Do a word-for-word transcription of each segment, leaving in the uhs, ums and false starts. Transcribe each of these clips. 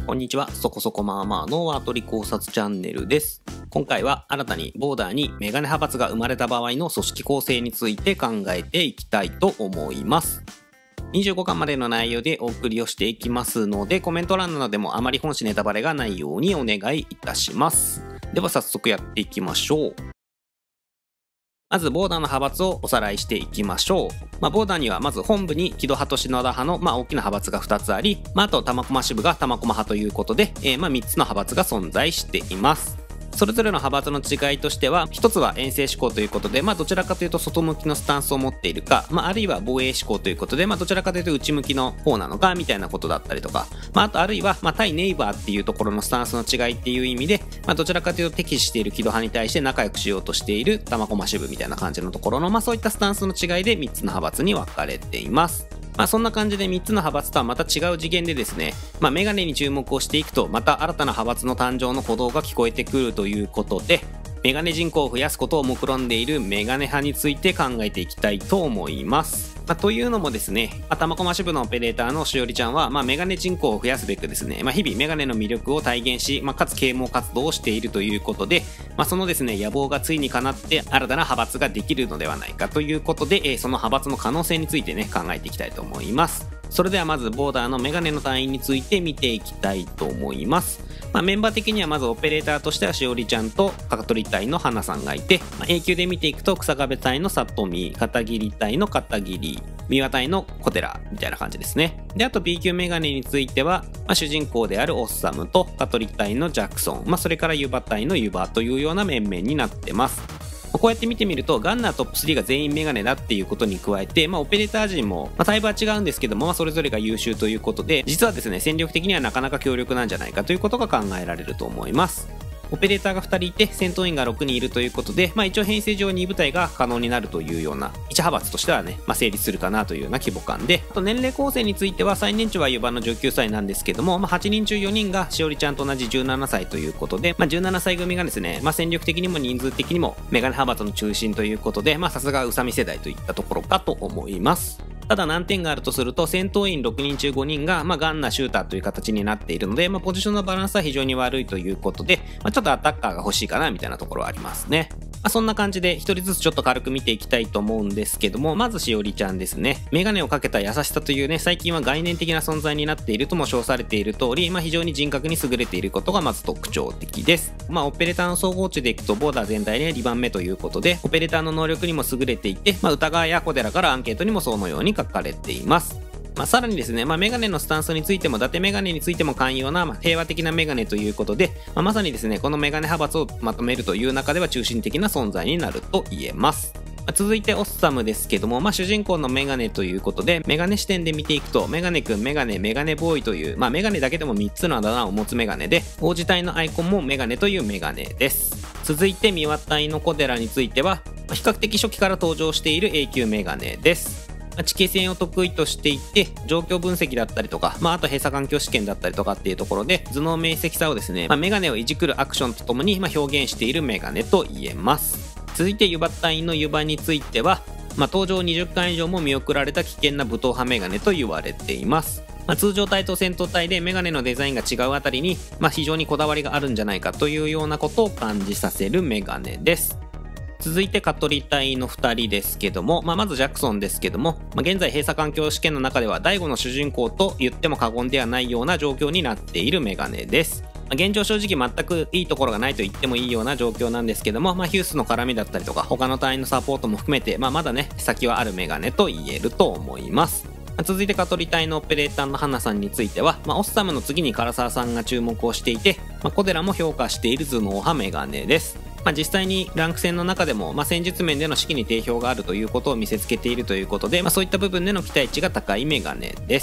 こんにちは。そこそこまあまあのワートリ考察チャンネルです。今回は新たにボーダーにメガネ派閥が生まれた場合の組織構成について考えていきたいと思います。にじゅうごかんまでの内容でお送りをしていきますので、コメント欄などでもあまり本誌ネタバレがないようにお願いいたします。では早速やっていきましょう。まずボーダーの派閥をおさらいしていきましょう。まあ、ボーダーにはまず本部に木戸派と篠田派の、まあ、大きな派閥がふたつあり、まあ、あと玉駒支部が玉駒派ということで、えー、まあみっつの派閥が存在しています。それぞれの派閥の違いとしては、一つは遠征志向ということで、まあどちらかというと外向きのスタンスを持っているか、まああるいは防衛志向ということで、まあどちらかというと内向きの方なのかみたいなことだったりとか、まああとあるいは、まあ対ネイバーっていうところのスタンスの違いっていう意味で、まあどちらかというと敵視している木戸派に対して仲良くしようとしている玉駒支部みたいな感じのところの、まあそういったスタンスの違いでみっつの派閥に分かれています。まあそんな感じでみっつの派閥とはまた違う次元でですね、まあメガネに注目をしていくと、また新たな派閥の誕生の鼓動が聞こえてくるということで、メガネ人口を増やすことを目論んでいるメガネ派について考えていきたいと思います。まあ、というのもですね、まあ、玉駒支部のオペレーターのしおりちゃんは、まあ、メガネ人口を増やすべくですね、まあ、日々メガネの魅力を体現し、まあ、かつ啓蒙活動をしているということで、まあ、そのですね、野望がついに叶って新たな派閥ができるのではないかということで、えー、その派閥の可能性についてね、考えていきたいと思います。それではまずボーダーのメガネの隊員について見ていきたいと思います。まあ、メンバー的にはまずオペレーターとしてはしおりちゃんとかとり隊の花さんがいて、まあ、A 級で見ていくと草壁隊の里見、片桐隊の片桐、三輪隊の小寺みたいな感じですね。で、あと B 級メガネについては、まあ、主人公であるオッサムとかとり隊のジャクソン、まあ、それからユバ隊のユバというような面々になってます。こうやって見てみるとガンナートップスリーが全員メガネだっていうことに加えて、まあ、オペレーター陣も、まあ、タイプは違うんですけども、まあ、それぞれが優秀ということで、実はですね、戦力的にはなかなか強力なんじゃないかということが考えられると思います。オペレーターがふたりいて戦闘員がろくにんいるということで、まあ、一応編成上に部隊が可能になるというようないち派閥としてはね、まあ、成立するかなというような規模感で、あと年齢構成については最年長はユバのじゅうきゅうさいなんですけども、まあ、はちにん中よにんがしおりちゃんと同じじゅうななさいということで、まあ、じゅうななさい組がですね、まあ、戦力的にも人数的にもメガネ派閥の中心ということで、まあ、さすが宇佐美世代といったところかと思います。ただ難点があるとすると、戦闘員ろくにん中ごにんが、まあ、ガンナーシューターという形になっているので、まあ、ポジションのバランスは非常に悪いということで、まあ、ちょっとアタッカーが欲しいかなみたいなところはありますね。まあ、そんな感じでひとりずつちょっと軽く見ていきたいと思うんですけども、まずしおりちゃんですね。メガネをかけた優しさというね、最近は概念的な存在になっているとも称されている通り、まあ、非常に人格に優れていることがまず特徴的です。まあ、オペレーターの総合値でいくとボーダー全体でにばんめということで、オペレーターの能力にも優れていて、まあ、歌川や小寺からアンケートにもそのように書かれています。まあ、さらにですね、まあ、メガネのスタンスについても、伊達メガネについても寛容な、まあ、平和的なメガネということで、まあ、まさにですね、このメガネ派閥をまとめるという中では中心的な存在になると言えます。まあ、続いてオッサムですけども、まあ、主人公のメガネということで、メガネ視点で見ていくと、メガネくん、メガネ、メガネボーイという、まあ、メガネだけでもみっつのあだ名を持つメガネで、王子隊のアイコンもメガネというメガネです。続いて三輪隊の小寺については、まあ、比較的初期から登場している A 級メガネです。地形戦を得意としていて、状況分析だったりとか、まあ、あと閉鎖環境試験だったりとかっていうところで、頭脳明晰さをですね、まあ、メガネをいじくるアクションとともに、まあ、表現しているメガネと言えます。続いてユバ隊のユバについては、まあ、登場にじゅっかい以上も見送られた危険な武闘派メガネと言われています。まあ、通常隊と戦闘隊でメガネのデザインが違うあたりに、まあ、非常にこだわりがあるんじゃないかというようなことを感じさせるメガネです。続いてカトリ隊のふたりですけども、まあ、まずジャクソンですけども、まあ、現在閉鎖環境試験の中では第五の主人公と言っても過言ではないような状況になっているメガネです。まあ、現状正直全くいいところがないと言ってもいいような状況なんですけども、まあ、ヒュースの絡みだったりとか他の隊員のサポートも含めて、まあ、まだね先はあるメガネと言えると思います。続いてカトリ隊のオペレーターの花さんについては、まあ、オッサムの次に唐沢さんが注目をしていて、まあ、小寺も評価している頭脳派メガネです。まあ、実際にランク戦の中でも、まあ、戦術面での士気に定評があるということを見せつけているということで、まあ、そういった部分での期待値が高いメガネです。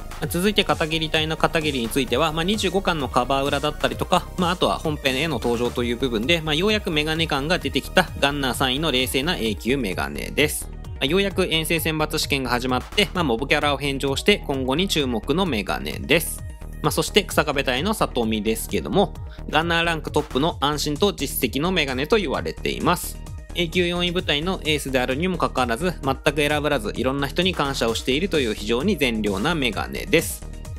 まあ、続いて片桐隊の片桐については、まあ、にじゅうごかんのカバー裏だったりとか、まあ、あとは本編への登場という部分で、まあ、ようやくメガネ感が出てきたガンナーさんいの冷静な A 級メガネです。まあ、ようやく遠征選抜試験が始まって、まあ、モブキャラを返上して今後に注目のメガネです。まあ、そして草壁隊の里見ですけども、ガンナーランクトップの安心と実績のメガネと言われています。A 級よんい部隊のエースであるにもかかわらず、全く選ばずいろんな人に感謝をしているという非常に善良なメガネです。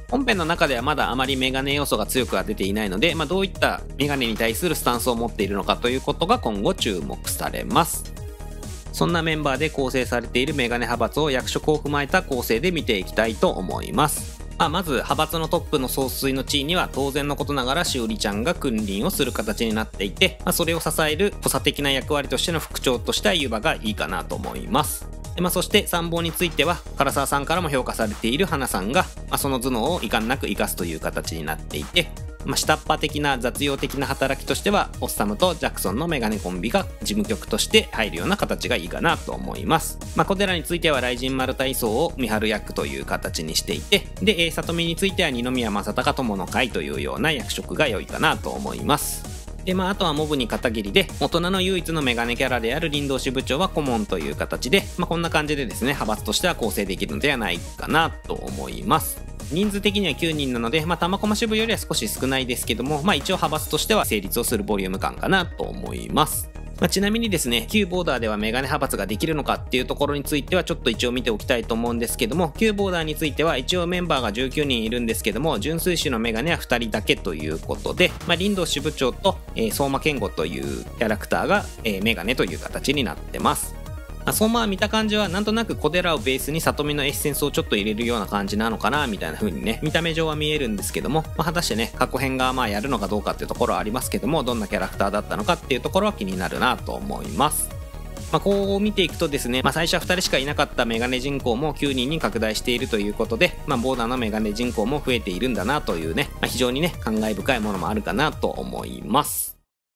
本編の中ではまだあまりメガネ要素が強くは出ていないので、まあ、どういったメガネに対するスタンスを持っているのかということが今後注目されます。そんなメンバーで構成されているメガネ派閥を役職を踏まえた構成で見ていきたいと思います。まあ、まず派閥のトップの総帥の地位には当然のことながらしおりちゃんが君臨をする形になっていて、まあ、それを支える補佐的な役割としての副長としては湯葉がいいかなと思います。でまあ、そして参謀については唐沢さんからも評価されている花さんが、まあ、その頭脳を遺憾なく生かすという形になっていて、まあ、下っ端的な雑用的な働きとしてはオッサムとジャクソンのメガネコンビが事務局として入るような形がいいかなと思います。まあ、小寺については雷神丸体操を見張る役という形にしていて、で里見については二宮正隆友の会というような役職が良いかなと思います。でまあ、あとはモブに片桐で大人の唯一のメガネキャラである林道支部長は顧問という形で、まあ、こんな感じでですね派閥としては構成できるのではないかなと思います。人数的にはきゅうにんなので、まあ、玉駒支部よりは少し少ないですけども、まあ、一応派閥としては成立をするボリューム感かなと思います。まあ、ちなみにですね、旧ボーダーではメガネ派閥ができるのかっていうところについてはちょっと一応見ておきたいと思うんですけども、旧ボーダーについては一応メンバーがじゅうきゅうにんいるんですけども、純粋種のメガネはふたりだけということで、まあ、林道支部長と、えー、相馬健吾というキャラクターが、えー、メガネという形になってます。まあ、相馬は見た感じはなんとなく小寺をベースに里見のエッセンスをちょっと入れるような感じなのかなみたいな風にね見た目上は見えるんですけども、まあ、果たしてね過去編がまあやるのかどうかっていうところはありますけども、どんなキャラクターだったのかっていうところは気になるなと思います。まあ、こう見ていくとですね、まあ、最初はふたりしかいなかったメガネ人口もきゅうにんに拡大しているということで、まあ、ボーダーのメガネ人口も増えているんだなというね、まあ、非常にね感慨深いものもあるかなと思います。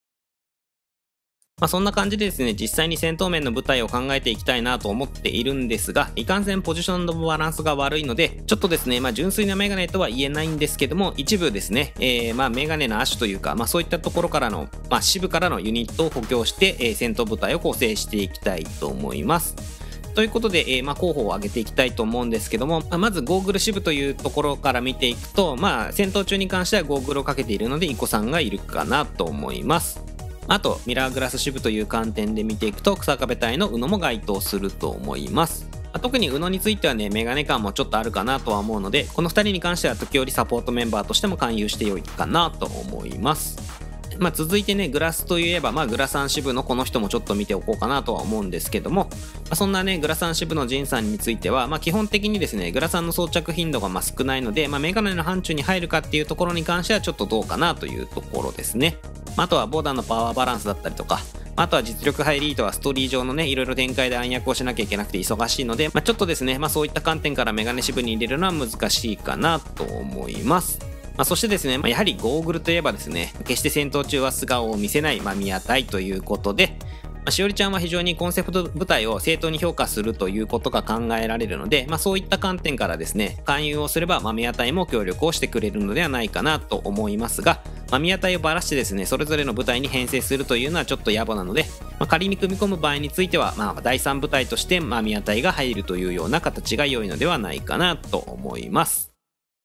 まあそんな感じでですね、実際に戦闘面の舞台を考えていきたいなと思っているんですが、いかんせんポジションのバランスが悪いので、ちょっとですね、まあ純粋なメガネとは言えないんですけども、一部ですね、えー、まあメガネの亜種というか、まあそういったところからの、まあ支部からのユニットを補強して、えー、戦闘部隊を構成していきたいと思います。ということで、えー、まあ候補を挙げていきたいと思うんですけども、まあ、まずゴーグル支部というところから見ていくと、まあ戦闘中に関してはゴーグルをかけているので、イコさんがいるかなと思います。あとミラーグラス支部という観点で見ていくと草壁隊の宇野も該当すると思います。特に宇野についてはねメガネ感もちょっとあるかなとは思うので、このふたりに関しては時折サポートメンバーとしても勧誘してよいかなと思います。まあ、続いてねグラスといえば、まあ、グラサン支部のこの人もちょっと見ておこうかなとは思うんですけども、まあ、そんなねグラサン支部のジンさんについては、まあ、基本的にですねグラサンの装着頻度がまあ少ないので、まあ、メガネの範疇に入るかっていうところに関してはちょっとどうかなというところですね。あとはボーダーのパワーバランスだったりとか、あとは実力派エリートはストーリー上のねいろいろ展開で暗躍をしなきゃいけなくて忙しいので、まあ、ちょっとですね、まあ、そういった観点からメガネ支部に入れるのは難しいかなと思います。まあ、そしてですね、まあ、やはりゴーグルといえばですね、決して戦闘中は素顔を見せない、まあ、宮隊ということで、まあ、しおりちゃんは非常にコンセプト部隊を正当に評価するということが考えられるので、まあ、そういった観点からですね勧誘をすれば、まあ、宮隊も協力をしてくれるのではないかなと思いますが、まあ、宮隊をばらしてですねそれぞれの部隊に編成するというのはちょっと野暮なので、まあ、仮に組み込む場合については、まあ、だいさん部隊として、まあ、宮隊が入るというような形が良いのではないかなと思います。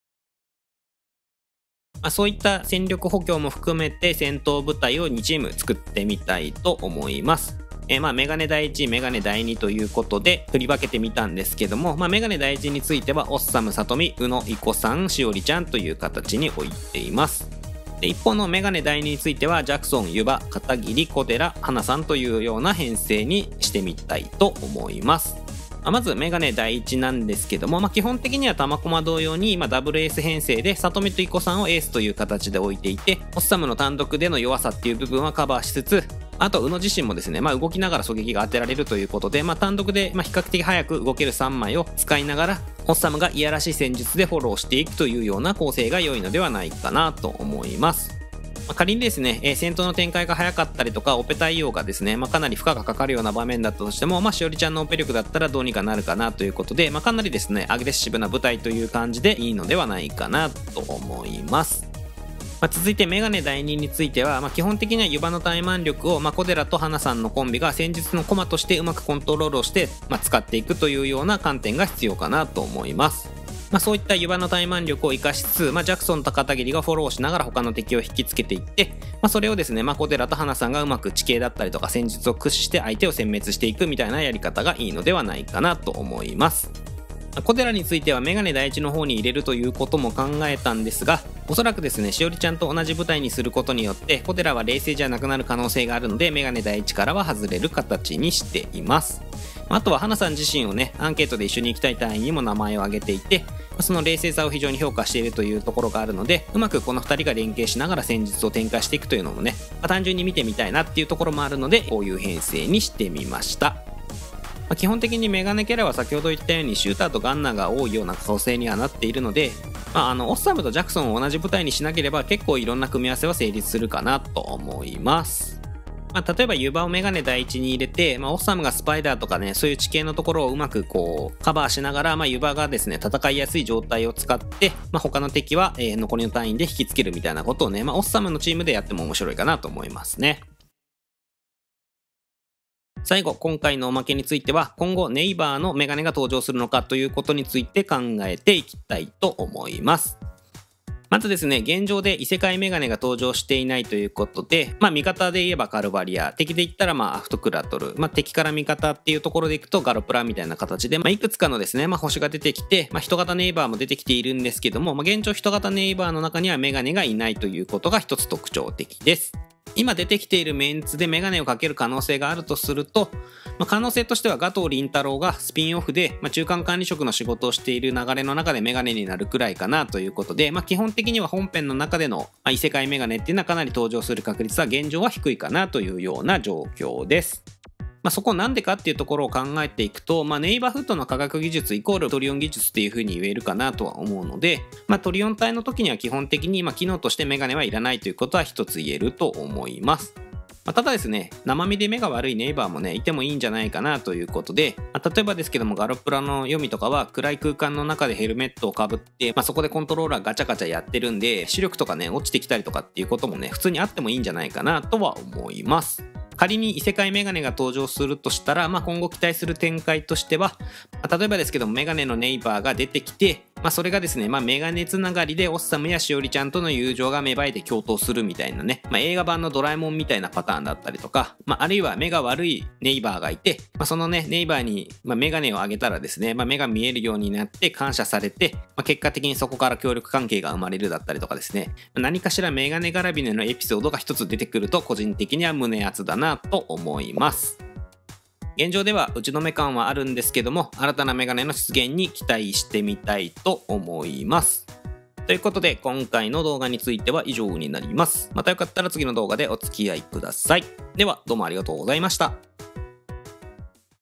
まあ、そういった戦力補強も含めて戦闘部隊をにチーム作ってみたいと思います。えー、まあメガネだいいち、メガネだいにということで振り分けてみたんですけども、まあ、メガネだいいちについてはオッサム、サトミ、宇野、イコさん、しおりちゃんという形に置いています。で一方のメガネだいにについてはジャクソン、ユバ、片桐、小寺、花さんというような編成にしてみたいと思います。まずメガネだいいちなんですけども、まあ、基本的には玉駒同様に、まあ、ダブルエース編成で里見とイコさんをエースという形で置いていて、オッサムの単独での弱さっていう部分はカバーしつつ、あと宇野自身もですね、まあ、動きながら狙撃が当てられるということで、まあ、単独でまあ比較的早く動けるさんまいを使いながらオッサムがいやらしい戦術でフォローしていくというような構成が良いのではないかなと思います。まあ、仮にですね、えー、戦闘の展開が早かったりとかオペ対応がですね、まあ、かなり負荷がかかるような場面だったとしても、まあ、しおりちゃんのオペ力だったらどうにかなるかなということで、まあ、かなりですねアグレッシブな部隊という感じでいいのではないかなと思います。まあ、続いてメガネだいにについては、まあ、基本的には湯葉の怠慢力を、まあ、小寺と花さんのコンビが戦術の駒としてうまくコントロールをして、まあ、使っていくというような観点が必要かなと思います。まあ、そういった湯葉の怠慢力を生かしつつ、まあ、ジャクソンと片桐がフォローしながら他の敵を引きつけていって、まあ、それをですね、まあ、小寺と花さんがうまく地形だったりとか戦術を駆使して相手を殲滅していくみたいなやり方がいいのではないかなと思います。 小寺についてはメガネ第一の方に入れるということも考えたんですが、おそらくですね、しおりちゃんと同じ舞台にすることによって小寺は冷静じゃなくなる可能性があるので、メガネ第一からは外れる形にしています。あとは花さん自身をね、アンケートで一緒に行きたい隊員にも名前を挙げていて、その冷静さを非常に評価しているというところがあるので、うまくこのふたりが連携しながら戦術を展開していくというのもね、まあ、単純に見てみたいなっていうところもあるので、こういう編成にしてみました。まあ、基本的にメガネキャラは先ほど言ったようにシューターとガンナーが多いような構成にはなっているので、まあ、あのオッサムとジャクソンを同じ舞台にしなければ結構いろんな組み合わせは成立するかなと思います。まあ、例えばユバをメガネ第一に入れて、まあ、オッサムがスパイダーとかね、そういう地形のところをうまくこうカバーしながら、まあ、ユバがですね戦いやすい状態を使って、まあ、他の敵は、えー、残りの隊員で引きつけるみたいなことをね、まあ、オッサムのチームでやっても面白いかなと思いますね。最後、今回のおまけについては、今後ネイバーのメガネが登場するのかということについて考えていきたいと思います。まずですね、現状で異世界メガネが登場していないということで、まあ味方で言えばカルバリア、敵で言ったらまあアフトクラトル、まあ敵から味方っていうところでいくとガロプラみたいな形で、まあいくつかのですね、まあ星が出てきて、まあ人型ネイバーも出てきているんですけども、まあ現状人型ネイバーの中にはメガネがいないということが一つ特徴的です。今出てきているメンツでメガネをかける可能性があるとすると、まあ、可能性としてはガトー凛太郎がスピンオフで、まあ、中間管理職の仕事をしている流れの中でメガネになるくらいかなということで、まあ、基本的には本編の中での、まあ、異世界メガネっていうのはかなり登場する確率は現状は低いかなというような状況です。まあ、そこなんでかっていうところを考えていくと、まあ、ネイバーフットの科学技術イコールトリオン技術っていう風に言えるかなとは思うので、まあ、トリオン体の時には基本的に、まあ、機能としてメガネはいらないということは一つ言えると思います。まあ、ただですね、生身で目が悪いネイバーもねいてもいいんじゃないかなということで、まあ、例えばですけどもガロプラの読みとかは暗い空間の中でヘルメットをかぶって、まあ、そこでコントローラーガチャガチャやってるんで、視力とかね落ちてきたりとかっていうこともね普通にあってもいいんじゃないかなとは思います。仮に異世界メガネが登場するとしたら、まあ、今後期待する展開としては、まあ、例えばですけどもメガネのネイバーが出てきて、まあ、それがですね、まあ、メガネつながりでオッサムやしおりちゃんとの友情が芽生えて共闘するみたいなね、まあ、映画版のドラえもんみたいなパターンだったりとか、まあ、あるいは目が悪いネイバーがいて、まあ、そのねネイバーに、まあ、メガネをあげたらですね、まあ、目が見えるようになって感謝されて、まあ、結果的にそこから協力関係が生まれるだったりとかですね、何かしらメガネ絡みでのエピソードが一つ出てくると個人的には胸熱だなと思います。現状では打ち止め感はあるんですけども、新たなメガネの出現に期待してみたいと思います。ということで今回の動画については以上になります。またよかったら次の動画でお付き合いください。ではどうもありがとうございました。